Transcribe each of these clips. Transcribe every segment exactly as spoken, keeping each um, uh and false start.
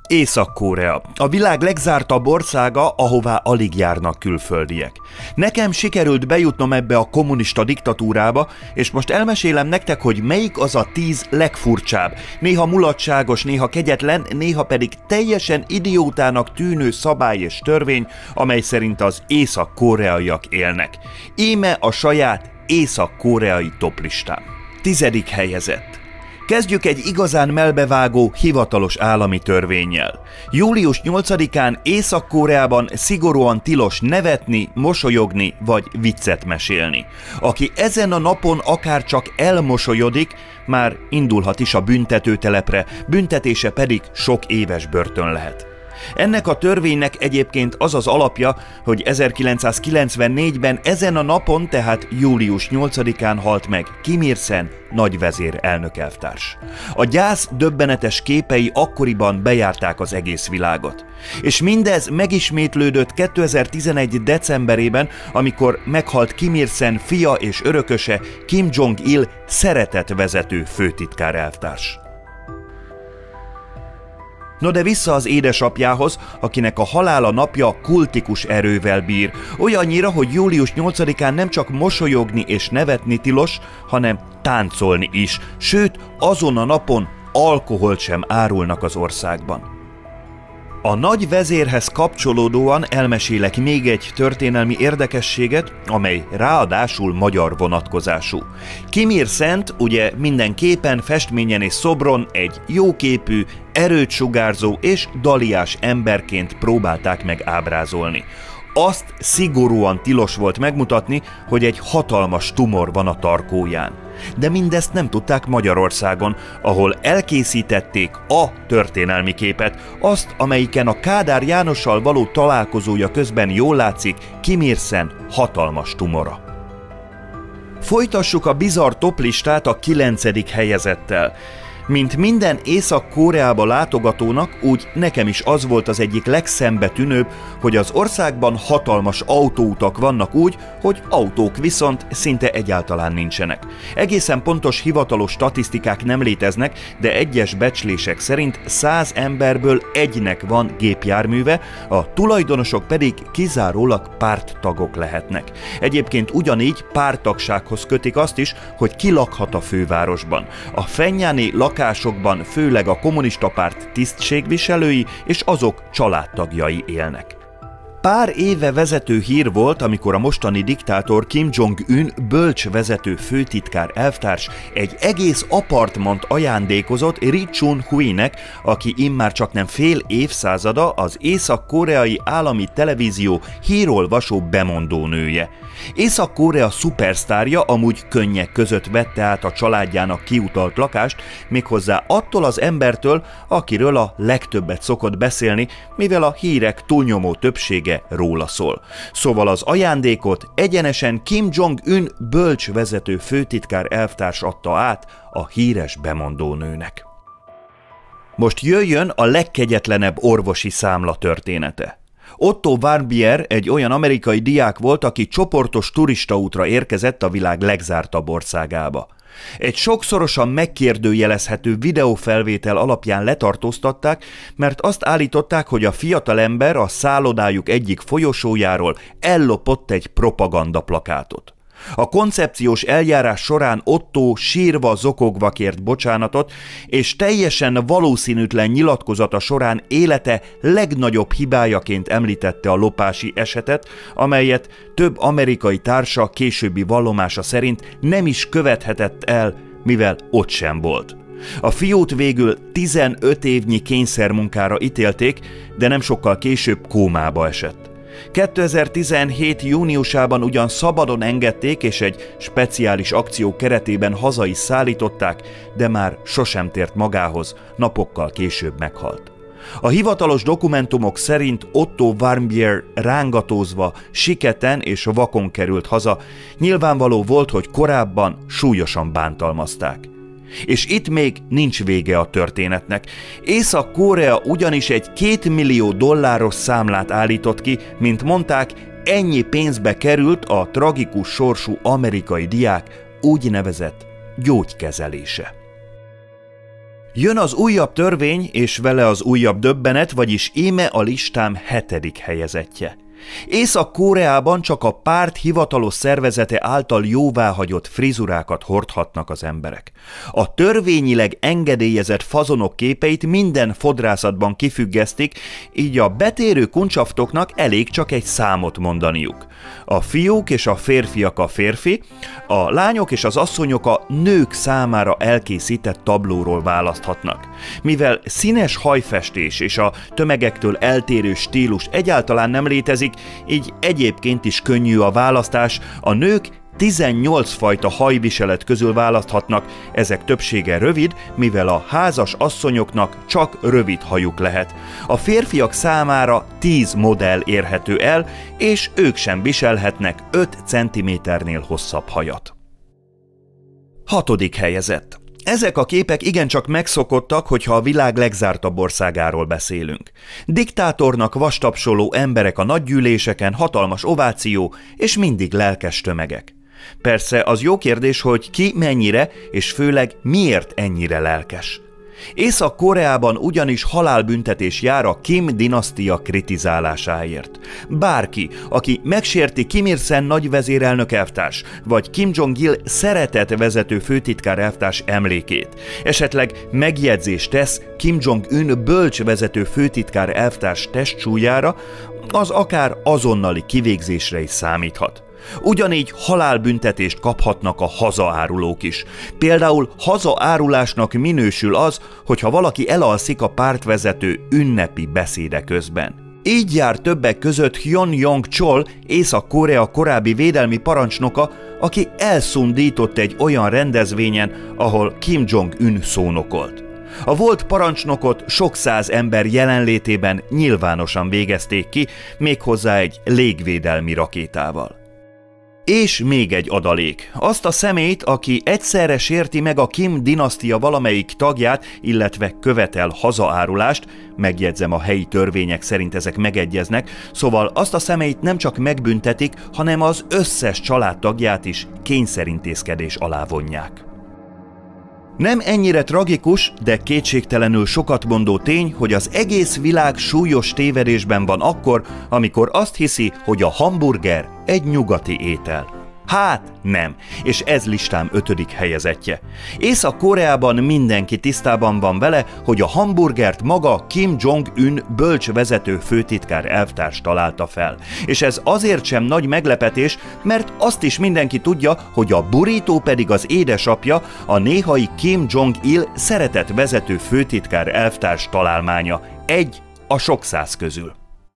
Észak-Korea, a világ legzártabb országa, ahová alig járnak külföldiek. Nekem sikerült bejutnom ebbe a kommunista diktatúrába, és most elmesélem nektek, hogy melyik az a tíz legfurcsább, néha mulatságos, néha kegyetlen, néha pedig teljesen idiótának tűnő szabály és törvény, amely szerint az észak-koreaiak élnek. Íme a saját észak-koreai toplistám. Tizedik helyezett. Kezdjük egy igazán melbevágó, hivatalos állami törvénnyel. július nyolcadikán Észak-Koreában szigorúan tilos nevetni, mosolyogni vagy viccet mesélni. Aki ezen a napon akár csak elmosolyodik, már indulhat is a büntetőtelepre, büntetése pedig sok éves börtön lehet. Ennek a törvénynek egyébként az az alapja, hogy ezerkilencszázkilencvennégyben ezen a napon, tehát július nyolcadikán halt meg Kim Il-sen nagyvezér elnökelvtárs. A gyász döbbenetes képei akkoriban bejárták az egész világot. És mindez megismétlődött kétezer-tizenegy decemberében, amikor meghalt Kim Il-sen fia és örököse, Kim Jong-il szeretetvezető főtitkár elvtárs. No de vissza az édesapjához, akinek a halála napja kultikus erővel bír, olyannyira, hogy július nyolcadikán nem csak mosolyogni és nevetni tilos, hanem táncolni is, sőt azon a napon alkoholt sem árulnak az országban. A nagy vezérhez kapcsolódóan elmesélek még egy történelmi érdekességet, amely ráadásul magyar vonatkozású. Kim Il-sent ugye minden képen, festményen és szobron egy jóképű, erőt sugárzó és daliás emberként próbálták meg ábrázolni. Azt szigorúan tilos volt megmutatni, hogy egy hatalmas tumor van a tarkóján. De mindezt nem tudták Magyarországon, ahol elkészítették a történelmi képet, azt, amelyiken a Kádár Jánossal való találkozója közben jól látszik Kim Il-sen hatalmas tumora. Folytassuk a bizarr toplistát a kilencedik helyezettel. Mint minden Észak-Koreába látogatónak, úgy nekem is az volt az egyik legszembetűnőbb, hogy az országban hatalmas autóutak vannak úgy, hogy autók viszont szinte egyáltalán nincsenek. Egészen pontos hivatalos statisztikák nem léteznek, de egyes becslések szerint száz emberből egynek van gépjárműve, a tulajdonosok pedig kizárólag párttagok lehetnek. Egyébként ugyanígy párttagsághoz kötik azt is, hogy ki lakhat a fővárosban. A fennyáni lakásokban főleg a kommunista párt tisztségviselői és azok családtagjai élnek. Pár éve vezető hír volt, amikor a mostani diktátor Kim Jong-un bölcs vezető főtitkár elvtárs egy egész apartmant ajándékozott Ri Chun-hui-nek, aki immár csaknem fél évszázada az észak-koreai állami televízió hírolvasó bemondónője. Észak-Korea szupersztárja amúgy könnyek között vette át a családjának kiutalt lakást, méghozzá attól az embertől, akiről a legtöbbet szokott beszélni, mivel a hírek túlnyomó többsége róla szól. Szóval az ajándékot egyenesen Kim Jong-un bölcs vezető főtitkár elvtárs adta át a híres bemondónőnek. Most jöjjön a legkegyetlenebb orvosi számla története. Otto Warmbier egy olyan amerikai diák volt, aki csoportos turistaútra érkezett a világ legzártabb országába. Egy sokszorosan megkérdőjelezhető videófelvétel alapján letartóztatták, mert azt állították, hogy a fiatalember a szállodájuk egyik folyosójáról ellopott egy propagandaplakátot. A koncepciós eljárás során Otto sírva, zokogva kért bocsánatot, és teljesen valószínűtlen nyilatkozata során élete legnagyobb hibájaként említette a lopási esetet, amelyet több amerikai társa későbbi vallomása szerint nem is követhetett el, mivel ott sem volt. A fiút végül tizenöt évnyi kényszermunkára ítélték, de nem sokkal később kómába esett. kétezer-tizenhét júniusában ugyan szabadon engedték és egy speciális akció keretében haza is szállították, de már sosem tért magához, napokkal később meghalt. A hivatalos dokumentumok szerint Otto Warmbier rángatózva, siketen és vakon került haza, nyilvánvaló volt, hogy korábban súlyosan bántalmazták. És itt még nincs vége a történetnek. Észak-Korea ugyanis egy kétmillió dolláros számlát állított ki, mint mondták, ennyi pénzbe került a tragikus sorsú amerikai diák úgynevezett gyógykezelése. Jön az újabb törvény, és vele az újabb döbbenet, vagyis íme a listám hetedik helyezettje. Észak-Koreában csak a párt hivatalos szervezete által jóváhagyott frizurákat hordhatnak az emberek. A törvényileg engedélyezett fazonok képeit minden fodrászatban kifüggesztik, így a betérő kuncsaftoknak elég csak egy számot mondaniuk. A fiúk és a férfiak a férfi, a lányok és az asszonyok a nők számára elkészített tablóról választhatnak. Mivel színes hajfestés és a tömegektől eltérő stílus egyáltalán nem létezik, így egyébként is könnyű a választás, a nők tizennyolc fajta hajviselet közül választhatnak, ezek többsége rövid, mivel a házas asszonyoknak csak rövid hajuk lehet. A férfiak számára tíz modell érhető el, és ők sem viselhetnek öt centiméternél hosszabb hajat. Hatodik helyezett. Ezek a képek igencsak megszokottak, hogyha a világ legzártabb országáról beszélünk. Diktátornak vastapsoló emberek a nagygyűléseken, hatalmas ováció és mindig lelkes tömegek. Persze az jó kérdés, hogy ki mennyire és főleg miért ennyire lelkes. Észak-Koreában ugyanis halálbüntetés jár a Kim dinasztia kritizálásáért. Bárki, aki megsérti Kim Il-sen nagyvezérelnök elvtárs, vagy Kim Jong-il szeretett vezető főtitkár elvtárs emlékét, esetleg megjegyzést tesz Kim Jong-un bölcs vezető főtitkár elvtárs testsúlyára, az akár azonnali kivégzésre is számíthat. Ugyanígy halálbüntetést kaphatnak a hazaárulók is. Például hazaárulásnak minősül az, hogyha valaki elalszik a pártvezető ünnepi beszéde közben. Így jár többek között Hyun Yong-chol, Észak-Korea korábbi védelmi parancsnoka, aki elszundított egy olyan rendezvényen, ahol Kim Jong-un szónokolt. A volt parancsnokot sok száz ember jelenlétében nyilvánosan végezték ki, méghozzá egy légvédelmi rakétával. És még egy adalék. Azt a személyt, aki egyszerre sérti meg a Kim dinasztia valamelyik tagját, illetve követel hazaárulást, megjegyzem, a helyi törvények szerint ezek megegyeznek, szóval azt a személyt nem csak megbüntetik, hanem az összes családtagját is kényszerintézkedés alá vonják. Nem ennyire tragikus, de kétségtelenül sokat mondó tény, hogy az egész világ súlyos tévedésben van akkor, amikor azt hiszi, hogy a hamburger egy nyugati étel. Hát nem, és ez listám ötödik helyezettje. Észak-Koreában mindenki tisztában van vele, hogy a hamburgert maga Kim Jong-un bölcs vezető főtitkár elvtárs találta fel. És ez azért sem nagy meglepetés, mert azt is mindenki tudja, hogy a burrito pedig az édesapja, a néhai Kim Jong-il szeretett vezető főtitkár elvtárs találmánya, egy a sok száz közül.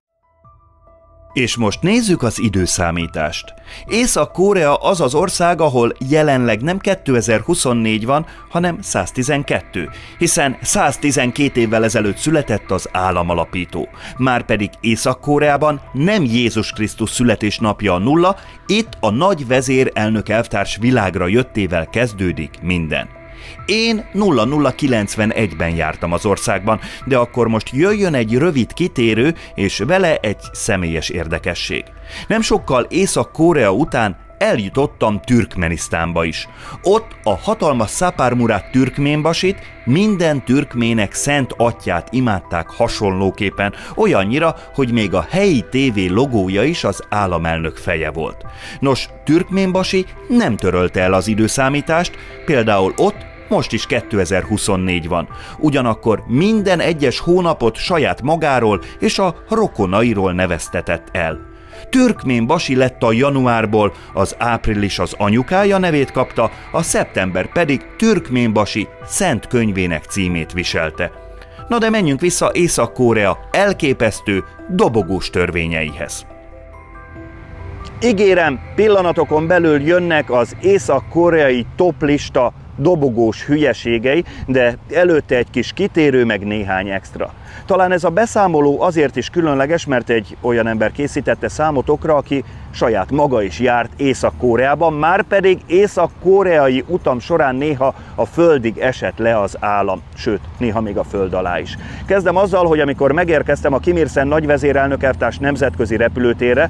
És most nézzük az időszámítást. Észak-Korea az az ország, ahol jelenleg nem kétezer-huszonnégy van, hanem száztizenkettő, hiszen száztizenkét évvel ezelőtt született az államalapító. Márpedig Észak-Koreában nem Jézus Krisztus születésnapja a nulla, itt a nagy vezérelnök elvtárs világra jöttével kezdődik minden. Én nulla nulla kilencvenegyben jártam az országban, de akkor most jöjjön egy rövid kitérő, és vele egy személyes érdekesség. Nem sokkal Észak-Korea után eljutottam Türkmenisztánba is. Ott a hatalmas Szapármurát türkménbasit, minden türkmének szent atyját imádták hasonlóképpen, olyannyira, hogy még a helyi tévé logója is az államelnök feje volt. Nos, Türkménbasi nem törölte el az időszámítást, például ott most is kétezer-huszonnégy van. Ugyanakkor minden egyes hónapot saját magáról és a rokonairól neveztetett el. Türkménbasi lett a januárból, az április az anyukája nevét kapta, a szeptember pedig Türkménbasi Szent Könyvének címét viselte. Na de menjünk vissza Észak-Korea elképesztő, dobogós törvényeihez. Ígérem, pillanatokon belül jönnek az észak-koreai toplista dobogós hülyeségei, de előtte egy kis kitérő, meg néhány extra. Talán ez a beszámoló azért is különleges, mert egy olyan ember készítette számotokra, aki saját maga is járt Észak-Koreában, márpedig észak-koreai utam során néha a földig esett le az állam, sőt, néha még a föld alá is. Kezdem azzal, hogy amikor megérkeztem a Kim Il-sen nagyvezérelnök elvtárs nemzetközi repülőtérre,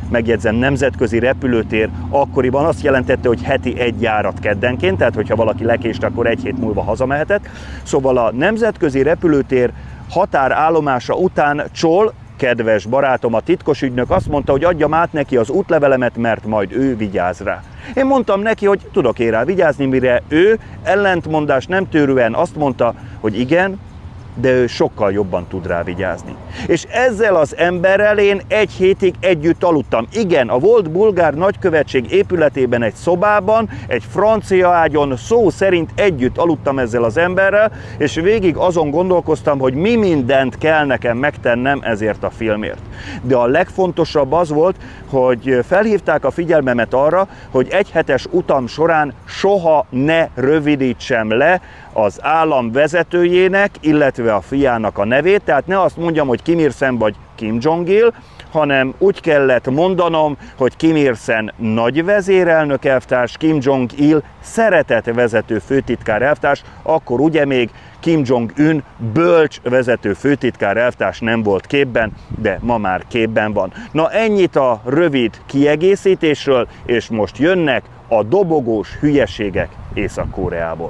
megjegyzem nemzetközi repülőtér akkoriban azt jelentette, hogy heti egy járat keddenként, tehát hogyha valaki lekést, akkor egy hét múlva hazamehetett. Szóval a nemzetközi repülőtér határállomása után Csol, kedves barátom, a titkosügynök azt mondta, hogy adjam át neki az útlevelemet, mert majd ő vigyáz rá. Én mondtam neki, hogy tudok én rá vigyázni, mire ő ellentmondás nem tőrően azt mondta, hogy igen, de ő sokkal jobban tud rá vigyázni. És ezzel az emberrel én egy hétig együtt aludtam. Igen, a volt bulgár nagykövetség épületében egy szobában, egy francia ágyon, szó szerint együtt aludtam ezzel az emberrel, és végig azon gondolkoztam, hogy mi mindent kell nekem megtennem ezért a filmért. De a legfontosabb az volt, hogy felhívták a figyelmemet arra, hogy egy hetes utam során soha ne rövidítsem le az állam vezetőjének, illetve a fiának a nevét, tehát ne azt mondjam, hogy Kim Il-sen vagy Kim Jong-il, hanem úgy kellett mondanom, hogy Kim Il-sen nagy vezérelnök elvtárs, Kim Jong-il szeretett vezető főtitkár elvtárs, akkor ugye még Kim Jong-un bölcs vezető főtitkár elvtárs nem volt képben, de ma már képben van. Na ennyit a rövid kiegészítésről, és most jönnek a dobogós hülyeségek Észak-Koreából.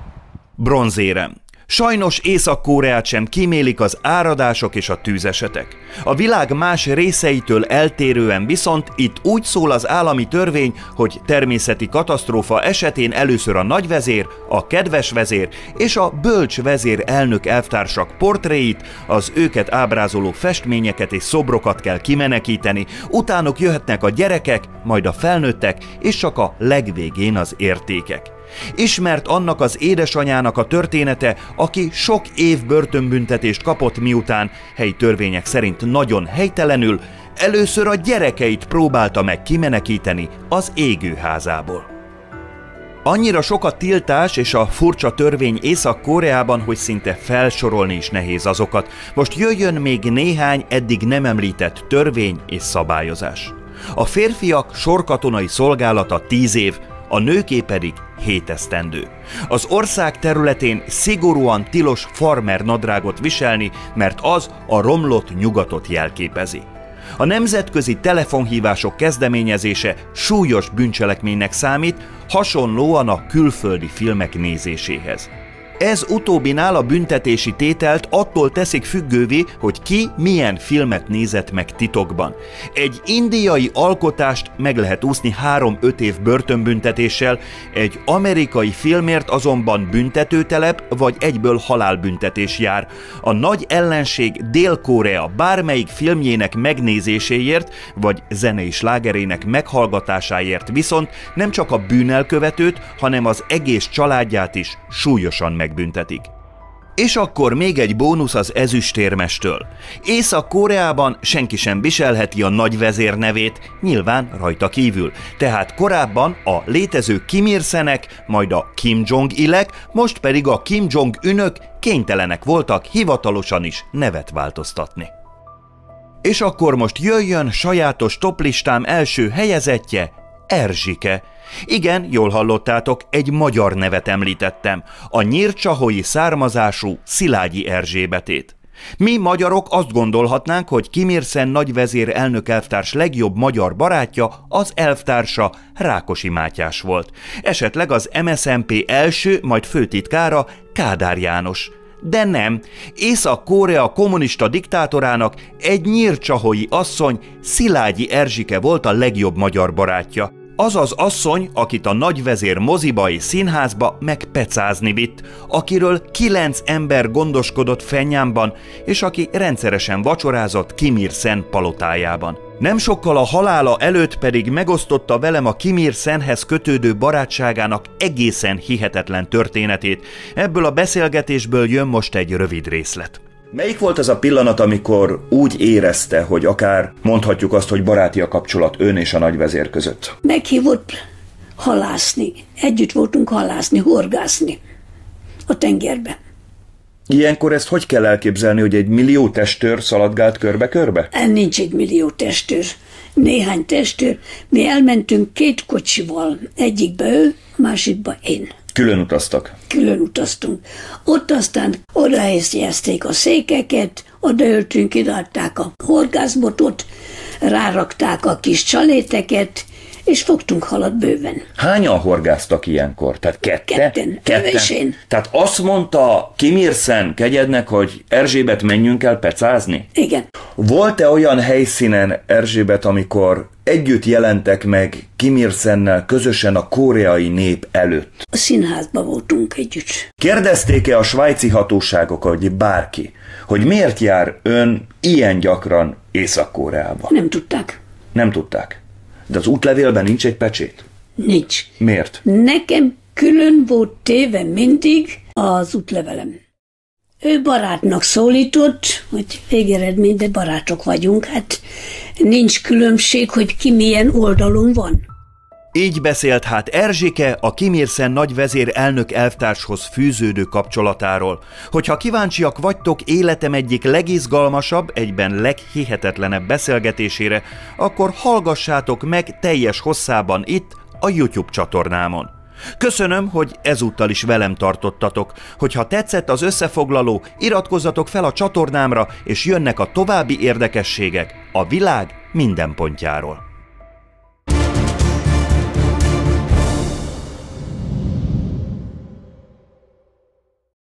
Bronzérem. Sajnos Észak-Koreát sem kímélik az áradások és a tűzesetek. A világ más részeitől eltérően viszont itt úgy szól az állami törvény, hogy természeti katasztrófa esetén először a nagyvezér, a kedves vezér és a bölcs vezér elnök elvtársak portréit, az őket ábrázoló festményeket és szobrokat kell kimenekíteni, utánuk jöhetnek a gyerekek, majd a felnőttek, és csak a legvégén az értékek. Ismert annak az édesanyának a története, aki sok év börtönbüntetést kapott, miután helyi törvények szerint nagyon helytelenül először a gyerekeit próbálta meg kimenekíteni az égőházából. Annyira sok a tiltás és a furcsa törvény Észak-Koreában, hogy szinte felsorolni is nehéz azokat. Most jöjjön még néhány eddig nem említett törvény és szabályozás. A férfiak sorkatonai szolgálata tíz év, a nőké pedig hét esztendő. Az ország területén szigorúan tilos farmer nadrágot viselni, mert az a romlott nyugatot jelképezi. A nemzetközi telefonhívások kezdeményezése súlyos bűncselekménynek számít, hasonlóan a külföldi filmek nézéséhez. Ez utóbbinál a büntetési tételt attól teszik függővé, hogy ki milyen filmet nézett meg titokban. Egy indiai alkotást meg lehet úszni három-öt év börtönbüntetéssel, egy amerikai filmért azonban büntetőtelep vagy egyből halálbüntetés jár. A nagy ellenség Dél-Korea bármelyik filmjének megnézéséért vagy zenei slágerének meghallgatásáért viszont nem csak a bűnelkövetőt, hanem az egész családját is súlyosan meg büntetik. És akkor még egy bónusz az ezüstérmestől. Észak-Koreában senki sem viselheti a nagyvezér nevét, nyilván rajta kívül. Tehát korábban a létező Kim Il-senek, majd a Kim Jong-ilek, most pedig a Kim Jong-unök kénytelenek voltak hivatalosan is nevet változtatni. És akkor most jöjjön sajátos toplistám első helyezettje, Erzsike. Igen, jól hallottátok, egy magyar nevet említettem, a nyírcsahoi származású Szilágyi Erzsébetét. Mi magyarok azt gondolhatnánk, hogy Kim Il-sen nagyvezér elnök elvtárs legjobb magyar barátja, az elvtársa Rákosi Mátyás volt. Esetleg az em es zé pé első, majd főtitkára Kádár János. De nem, Észak-Korea kommunista diktátorának egy nyírcsahoi asszony, Szilágyi Erzsike volt a legjobb magyar barátja. Az az asszony, akit a nagyvezér moziba és színházba megpecázni vitt, akiről kilenc ember gondoskodott Fenyánban, és aki rendszeresen vacsorázott Kim Il-sen palotájában. Nem sokkal a halála előtt pedig megosztotta velem a Kim Il-senhez kötődő barátságának egészen hihetetlen történetét. Ebből a beszélgetésből jön most egy rövid részlet. Melyik volt az a pillanat, amikor úgy érezte, hogy akár mondhatjuk azt, hogy baráti a kapcsolat ön és a nagyvezér között? Meghívott halászni. Együtt voltunk halászni, horgászni a tengerbe. Ilyenkor ezt hogy kell elképzelni, hogy egy millió testőr szaladgált körbe-körbe? Nincs egy millió testőr. Néhány testőr. Mi elmentünk két kocsival. Egyikbe ő, másikba én. Külön utaztak? Külön utaztunk. Ott aztán odahelyezték a székeket, odaöltünk, ideadták a horgászbotot, rárakták a kis csaléteket, és fogtunk halat bőven. Hányan horgáztak ilyenkor? Tehát kette? Ketten. Ketten. És én. Tehát azt mondta Kim Il-sen kegyednek, hogy Erzsébet, menjünk el pecázni? Igen. Volt-e olyan helyszínen, Erzsébet, amikor együtt jelentek meg Kim Il-sennel közösen a koreai nép előtt? A színházban voltunk együtt. Kérdezték-e a svájci hatóságok, vagy bárki, hogy miért jár ön ilyen gyakran Észak-Koreába? Nem tudták. Nem tudták. De az útlevélben nincs egy pecsét? Nincs. Miért? Nekem külön volt téve mindig az útlevelem. Ő barátnak szólított, hogy végeredmény, de barátok vagyunk, hát nincs különbség, hogy ki milyen oldalon van. Így beszélt hát Erzsike a Kim Il-sen nagyvezér elnök elvtárshoz fűződő kapcsolatáról. Hogyha kíváncsiak vagytok életem egyik legizgalmasabb, egyben leghihetetlenebb beszélgetésére, akkor hallgassátok meg teljes hosszában itt a YouTube csatornámon. Köszönöm, hogy ezúttal is velem tartottatok. Hogyha tetszett az összefoglaló, iratkozzatok fel a csatornámra, és jönnek a további érdekességek a világ minden pontjáról.